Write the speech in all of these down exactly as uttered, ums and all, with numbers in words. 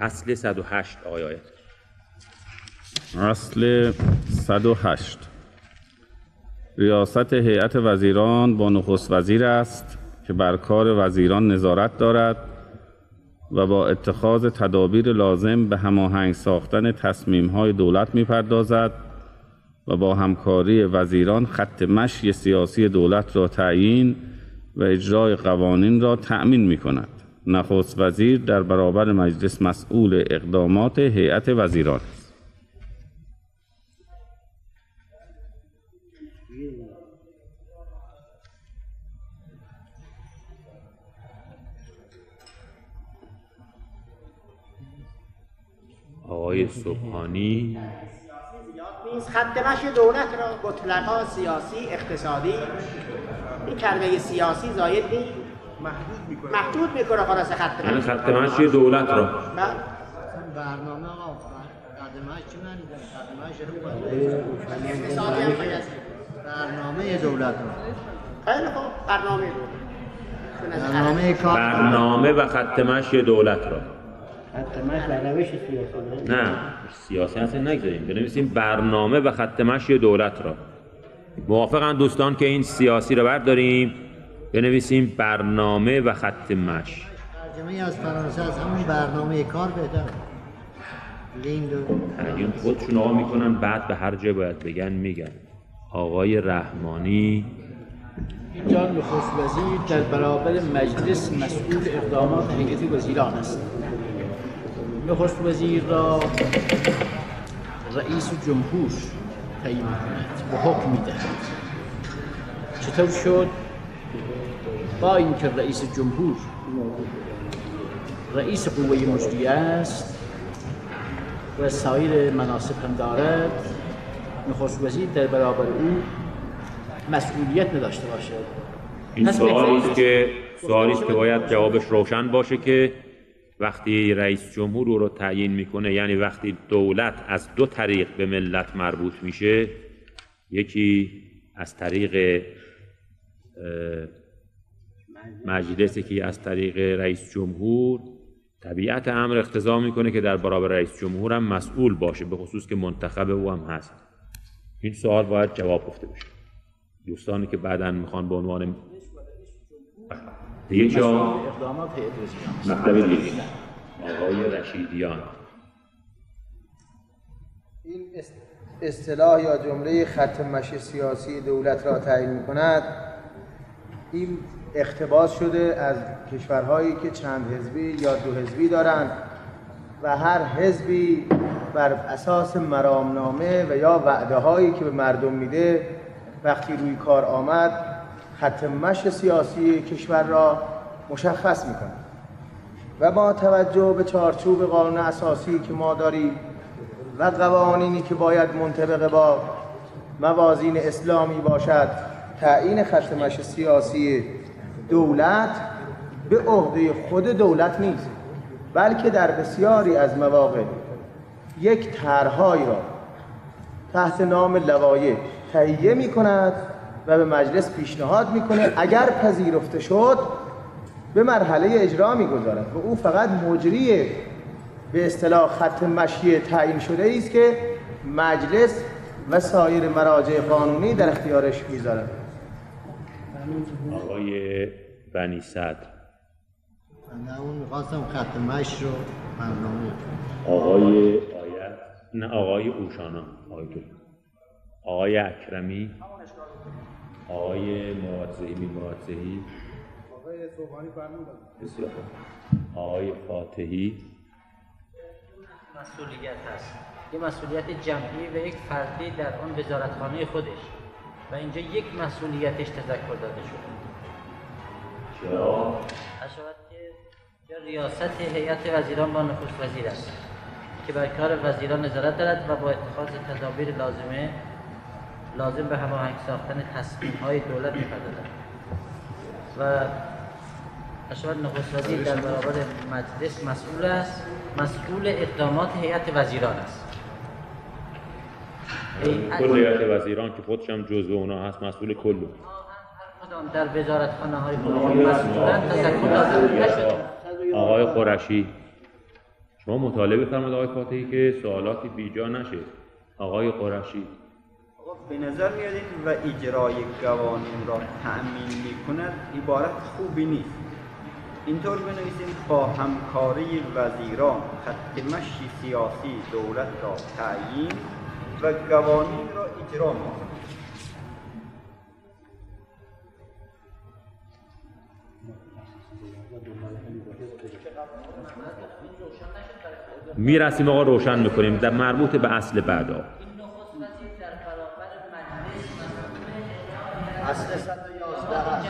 اصل صد و هشت آقای آیت. اصل صد و هشت. ریاست هیئت وزیران با نخست وزیر است که بر کار وزیران نظارت دارد و با اتخاذ تدابیر لازم به هماهنگ ساختن تصمیم‌های دولت می‌پردازد و با همکاری وزیران خط مشی سیاسی دولت را تعیین و اجرای قوانین را تأمین می‌کند. نخست وزیر در برابر مجلس مسئول اقدامات هیئت وزیران است. آقای سبحانی خط مشی دولت را مطلقا سیاسی اقتصادی این کلمه سیاسی زاید نیست، محدود میکنه محدود میکنه خلاص خط یعنی خط مشی دولت را برنامه آقا خط مشی من خط مشی اقتصادی هم باید برنامه دولت را خیلی خوب برنامه دولت برنامه کار برنامه و خط مشی دولت را خط مشی و روش سیاسی نه سیاسی اصلا نگذاریم، بنویسیم برنامه و خط مشی دولت را. موافقن دوستان که این سیاسی رو برداریم بنویسیم برنامه و خط مشی. ترجمه از فرانسه از همون برنامه کار بهتر. لیند ترجمه خودشون آقا میکنن، بعد به هر جا باید بگن میگن. آقای رحمانی اینجا نخست وزیر در برابر مجلس مسئول اقدامات هیئت وزیران است. نخست وزیر را رئیس جمهور تعیین می‌کند و حکم می‌دهد. چطور شد؟ با اینکه رئیس جمهور رئیس قوه مجریه است و سایر مناصب هم دارد، نخست وزیر در برابر او مسئولیت نداشته باشد. این سوالی است که سوالی است که باید جوابش روشن باشه که وقتی رئیس جمهور او رو تعیین میکنه، یعنی وقتی دولت از دو طریق به ملت مربوط میشه، یکی از طریق مجلس که از طریق رئیس جمهور، طبیعت امر اقتضا میکنه که در برابر رئیس جمهور هم مسئول باشه، به خصوص که منتخب او هم هست. این سوال باید جواب گفته بشه. دوستانی که بعداً میخوان به عنوان دیگه جا اقدامات هیئت وزیران مطلب دیگه آقای رشیدیان. این اصطلاح یا جمله خط مشی سیاسی دولت را تعیین می‌کند، این اقتباس شده از کشورهایی که چند حزبی یا دو حزبی دارند و هر حزبی بر اساس مرامنامه و یا وعده‌هایی که به مردم میده وقتی روی کار آمد خط مشی سیاسی کشور را مشخص می‌کند. و با توجه به چارچوب قانون اساسی که ما داریم و قوانینی که باید منطبق با موازین اسلامی باشد، تعیین خط مشی سیاسی دولت به عهده خود دولت نیست، بلکه در بسیاری از مواقع یک طرح‌هایی را تحت نام لوایح تهیه می‌کند و به مجلس پیشنهاد می‌کنه، اگر پذیرفته شد به مرحله اجرا می‌گذارد و او فقط مجری به اصطلاح خط مشی تعیین شده است که مجلس و سایر مراجع قانونی در اختیارش می‌ذارد. آقای بنی صدر. نه اون می‌خواستم خط مشی رو برنامه آقای آیت نه آقای اوشانا آقای تو آقای اکرمی، آقای موازهی می موازهی آقای سبحانی فرمودن. بسیار خوب. آقای فاتحی. مسئولیت هست، یه مسئولیت جمعی و یک فردی در اون وزارتخانه خودش و اینجا یک مسئولیتش تذکر داده شده. چرا؟ اشارت که یا ریاست هیئت وزیران با نخست وزیر است که بر کار وزیران نظارت دارد و با اتخاذ تدابیر لازمه لازم به هماهنگ ساختن تصمیم‌های دولت می‌پردازد و اشارت نخست وزیر در برابر مجلس مسئول است، مسئول اقدامات هیئت وزیران است. کل هیئت وزیران که خودش هم جزو اونا هست مسئول کل. کدام در وزارتخانه های خودشون مسئولن تذکر لازم نشده. آقای قرشی شما مطالعه بفرمایید آقای فاتحی که سوالاتی بیجا نشه. آقای قرشی. به نظر میاد و اجرای قوانین را تأمین میکند عبارت خوبی نیست. اینطور بنویسیم با همکاری وزیران خط مشی سیاسی دولت را تعیین و قوانین را اجرا میکند. میرسیم آقا روشن میکنیم در مربوط به اصل بعدا. اصل صد و یازده هست.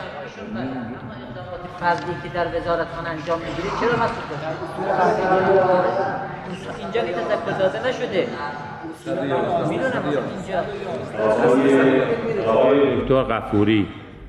فردی که در وزارتخانه انجام میگیره چرا مسئول باشه؟ اینجا که تذکر داده نشده. میدونم اینجا آقای دکتر غفوری.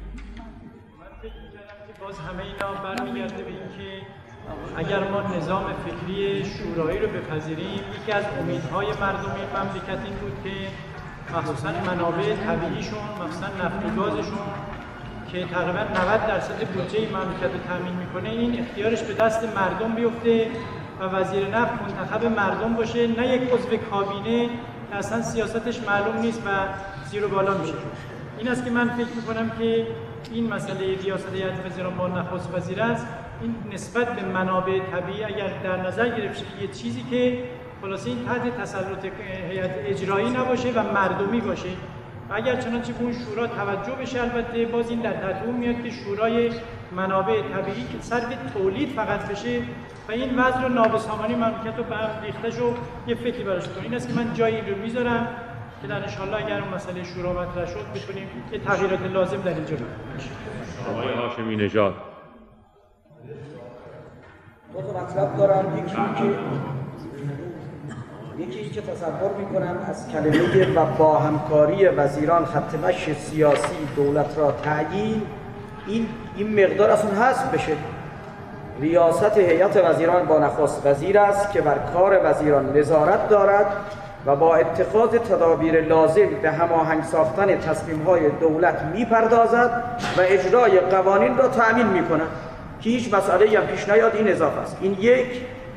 باز همه اینا برمیگرده به اینکه اگر ما نظام فکری شورایی رو بپذیریم، یکی از امیدهای مردم مملکت این بود که مخصوصا منابع طبیعیشون، مخصوصا نفت و گازشون که تقریبا نود درصد بودجه مملکت رو تامین میکنه، این اختیارش به دست مردم بیفته و وزیر نفت منتخب مردم باشه، نه یک عضو کابینه که اصلا سیاستش معلوم نیست و زیر و بالا میشه. این است که من فکر میکنم که این مسئله ریاست هیئت وزیران با نخست وزیر است. این نسبت به منابع طبیعی اگر در نظر گرفته شه یه چیزی که خلاصه این تحت تسلط هیئت اجرایی نباشه و مردمی باشه و اگر چنانچه به اون شورا توجه بشه، البته باز این در تحت میاد که شورای منابع طبیعی که صرف تولید فقط بشه و این وضع رو نابسامانی مملکت رو به هم ریختش و یه فکری براش کنه. این است که من جایی رو میذارم که در انشالله اگر اون مسئله شورا مطرح شد بتونیم یه تغییرات لازم در اینجا بکنیم. آقای هاشمی نژاد. دو تا مطلب دارم. یکی که یکی که تصور میکنم از کلمه و با همکاری وزیران خط مشی سیاسی دولت را تعیین، این این مقدار اصلا حذف بشه. ریاست هیئت وزیران با نخست وزیر است که بر کار وزیران نظارت دارد و با اتخاذ تدابیر لازم به هماهنگ ساختن تصمیم‌های دولت می‌پردازد و اجرای قوانین را تأمین می‌کند که هیچ مسئله‌ای هم پیش نیاد. این اضافه است. این یک.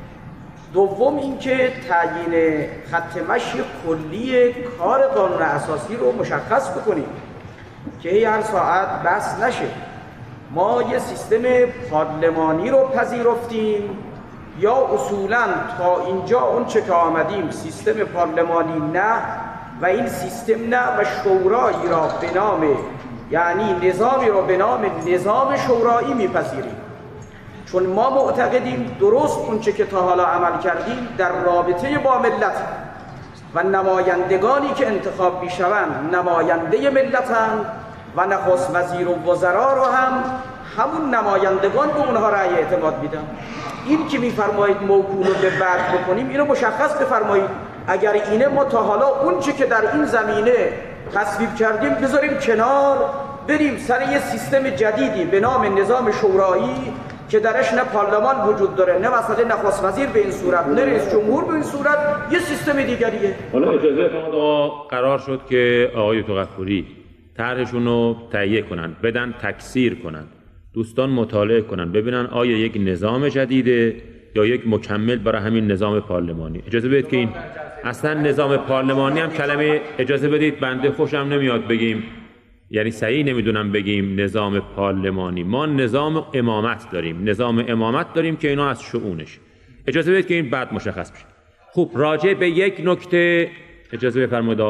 دوم اینکه تعیین خط مشی کلی کار قانون اساسی رو مشخص بکنیم که هی هر ساعت بحث نشه. ما یه سیستم پارلمانی رو پذیرفتیم یا اصولاً تا اینجا اون چه که آمدیم سیستم پارلمانی نه و این سیستم نه و شورایی را به نام، یعنی نظامی را به نام نظام شورایی میپذیریم، چون ما معتقدیم درست اون چه که تا حالا عمل کردیم در رابطه با ملت و نمایندگانی که انتخاب میشوند نماینده ملتند و نخست وزیر و وزرا رو هم همون نمایندگان به اونها رأی اعتماد میدن. این که میفرمایید موکول رو به بعد بکنیم، اینو مشخص بفرمایید. اگر اینه ما تا حالا اون چه که در این زمینه تصویب کردیم بذاریم کنار، بریم سر یه سیستم جدیدی به نام نظام شورایی که درش نه پارلمان وجود داره، نه مسئله نخست وزیر به این صورت، نه رئیس جمهور به این صورت، یه سیستم دیگریه. حالا اجازه فرمایید قرار شد که آقای دکتر غفوری طرحشون رو تهیه کنن، بدن تکثیر کنن، دوستان مطالعه کنن، ببینن آیا یک نظام جدیده یا یک مکمل برای همین نظام پارلمانی. اجازه بدید که این اصلا نظام پارلمانی هم کلمه، اجازه بدید بنده خوشم نمیاد بگیم، یعنی صحیح نمیدونم بگیم نظام پارلمانی. ما نظام امامت داریم، نظام امامت داریم که اینا از شؤونش. اجازه بدید که این بعد مشخص بشه. خوب، راجع به یک نکته اجازه بفرمایید.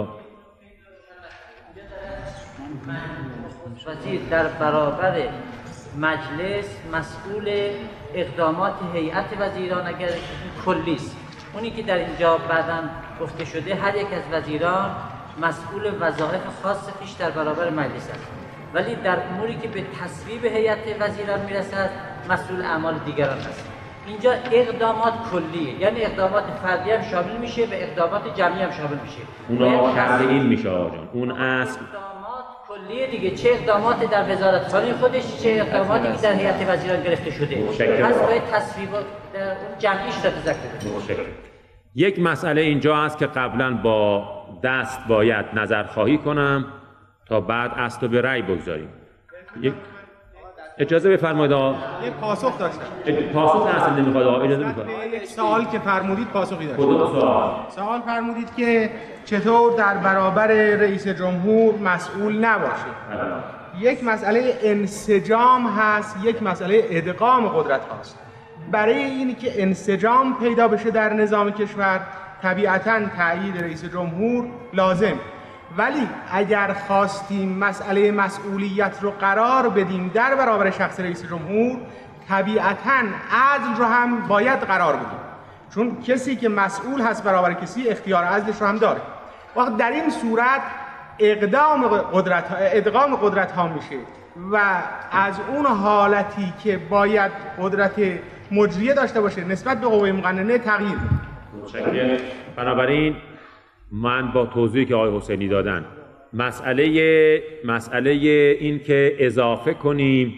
وزیر در برابر مجلس مسئول اقدامات هیئت وزیران اگر کلی است. اونی که در اینجا بعداً گفته شده هر یک از وزیران مسئول وظایف خاص پیش در برابر مجلس است، ولی در اموری که به تصویب هیئت وزیران میرسد مسئول اعمال دیگران است. اینجا اقدامات کلیه، یعنی اقدامات فردی هم شامل میشه و اقدامات جمعی هم شامل میشه. اونا تعیین میشه آقا جان. اون اصل کلیه دیگه، چه اقدامات در وزارتخانه خودش، چه اقداماتی که در هیئت وزیران گرفته شده. پس باید تصویبات جمعیش را تذکر بده. یک مسئله اینجا هست که قبلا با دست باید نظرخواهی کنم تا بعد اصل رو به رأی بگذاریم. یک اجازه بفرمایید آقا. یک پاسخ داشتم. پاسخ اصلا نمیخواد آقا، اجازه میخواد. یک سوال که فرمودید پاسخی داشتم. کدوم سوال؟ سوال فرمودید که چطور در برابر رئیس جمهور مسئول نباشه. یک مسئله انسجام هست، یک مسئله ادغام قدرت هاست. برای اینی که انسجام پیدا بشه در نظام کشور طبیعتاً تأیید رئیس جمهور لازم، ولی اگر خواستیم مسئله مسئولیت رو قرار بدیم در برابر شخص رئیس جمهور، طبیعتاً عدل رو هم باید قرار بدیم، چون کسی که مسئول هست برابر کسی اختیار عدلش رو هم داره. وقت در این صورت اقدام قدرت ادغام قدرت ها میشه و از اون حالتی که باید قدرت مجریه داشته باشه نسبت به قوه مقننه تغییر میده. بنابراین من با توضیحی که آقای حسینی دادن، مسئله مسئله این که اضافه کنیم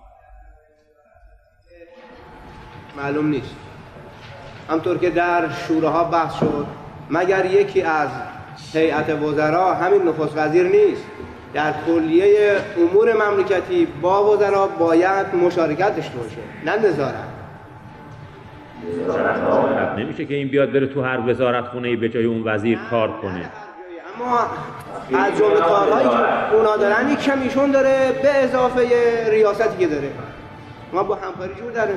معلوم نیست. همطور که در شوراها بحث شد، مگر یکی از هیئت وزرا همین نخست وزیر نیست؟ در کلیه امور مملکتی با وزرا باید مشارکت داشته باشه، نه نظارت. نظارت نمیشه که این بیاد بره تو هر وزارت خونه‌ای به جای اون وزیر کار کنه. اما از جمله کارهایی که اونا دارن یک کم ایشون داره به اضافه ریاستی که داره. ما با همکاری جور داریم.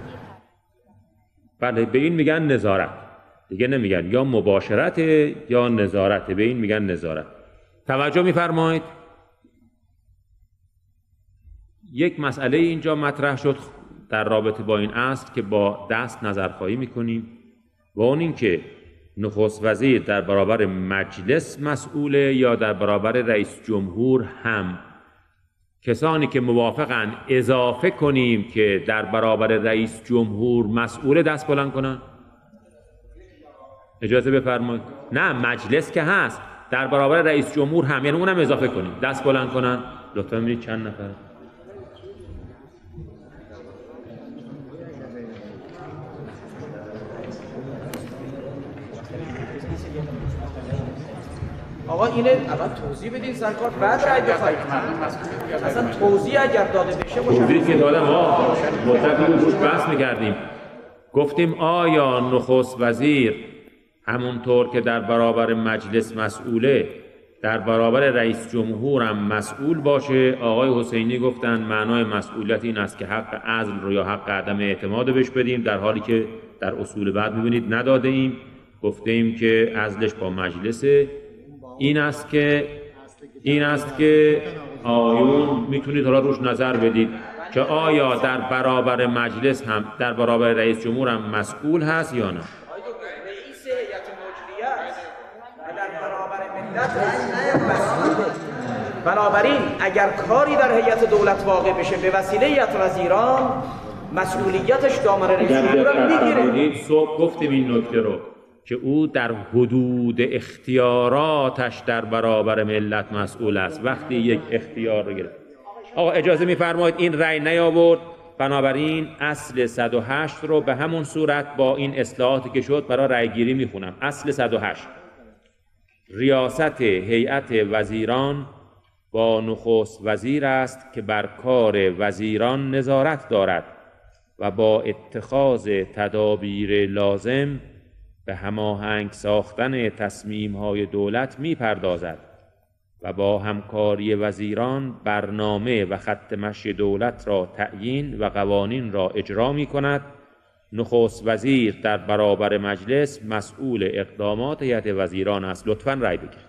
بله، به این میگن نظارت. دیگه نمیگن یا مباشرت یا نظارت، به این میگن نظارت. توجه میفرمایید. یک مسئله اینجا مطرح شد در رابطه با این اصل که با دست نظرخواهی میکنیم و اون این که نخست وزیر در برابر مجلس مسئوله یا در برابر رئیس جمهور هم. کسانی که موافقن اضافه کنیم که در برابر رئیس جمهور مسئول، دست بلند کنن. اجازه بفرمایید. نه، مجلس که هست، در برابر رئیس جمهور هم، یعنی اونم اضافه کنیم، دست بلند کنن. لطفا ببینید چند نفر. آقا اینه اول توضیح بدین سرکار، بعد رای بخواید. اصلا توضیح اگر داده بشه باشه. توضیحی که دادم ما مطلب روش بحث می‌کردیم. گفتیم آیا نخست وزیر همونطور که در برابر مجلس مسئوله، در برابر رئیس جمهور هم مسئول باشه؟ آقای حسینی گفتن معنای مسئولیت این است که حق عزل رو یا حق عدم اعتماد بهش بدیم، در حالی که در اصول بعد می‌بینید نداده ایم. گفتیم که عزلش با مجلسه. این است که این است که آیون میتونید حالا روش نظر بدید که آیا در برابر مجلس هم، در برابر رئیس جمهور هم مسئول هست یا نه. رئیس هیئت مجریه است و در برابر ملت مسئول. بنابراین اگر کاری در هیئت دولت واقع بشه به وسیله هیئت وزیران، مسئولیتش دامن رئیس جمهور رو میگیره. صبح گفتیم این نکته رو که او در حدود اختیاراتش در برابر ملت مسئول است. وقتی یک اختیار رو گرفت. آقا اجازه می‌فرمایید، این رأی نیاورد، بنابراین اصل صد و هشت رو به همون صورت با این اصلاحاتی که شد برای رأیگیری میخونم. اصل صد و هشت: ریاست هیئت وزیران با نخست وزیر است که بر کار وزیران نظارت دارد و با اتخاذ تدابیر لازم به هماهنگ ساختن تصمیم‌های دولت می‌پردازد و با همکاری وزیران برنامه و خط مشی دولت را تعیین و قوانین را اجرا می‌کند. نخست وزیر در برابر مجلس مسئول اقدامات هیئت وزیران است. لطفاً رأی بگیرید.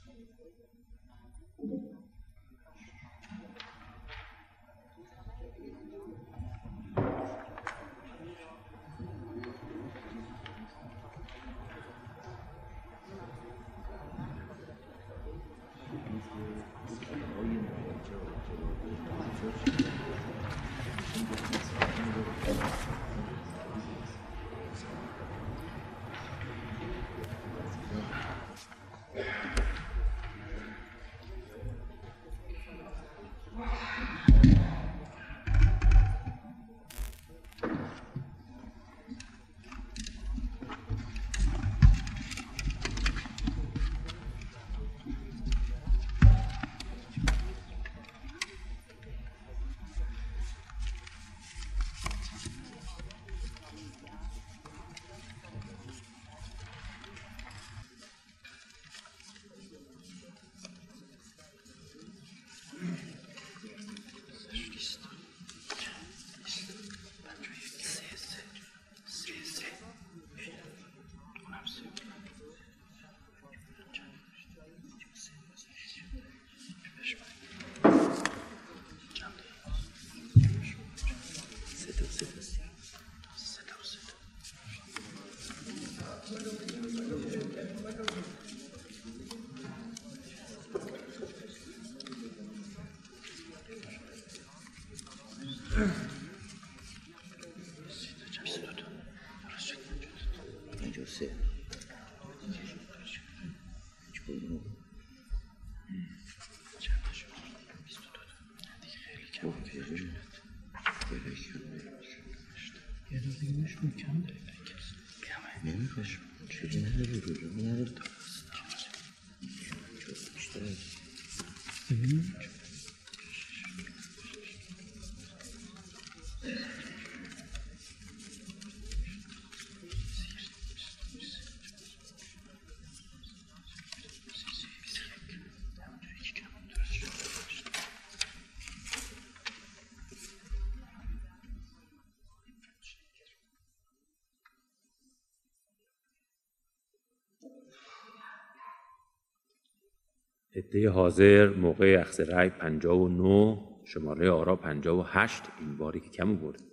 عده حاضر موقع اخذ رأی پنجاه و نه، شماره آرا پنجاه و هشت، این باری که کم بود.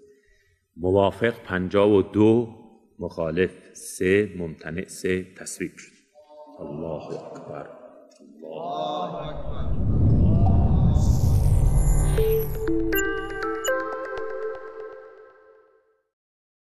موافق پنجاه و دو، مخالف سه، ممتنع سه، تصویب شد. الله اکبر. الله اکبر.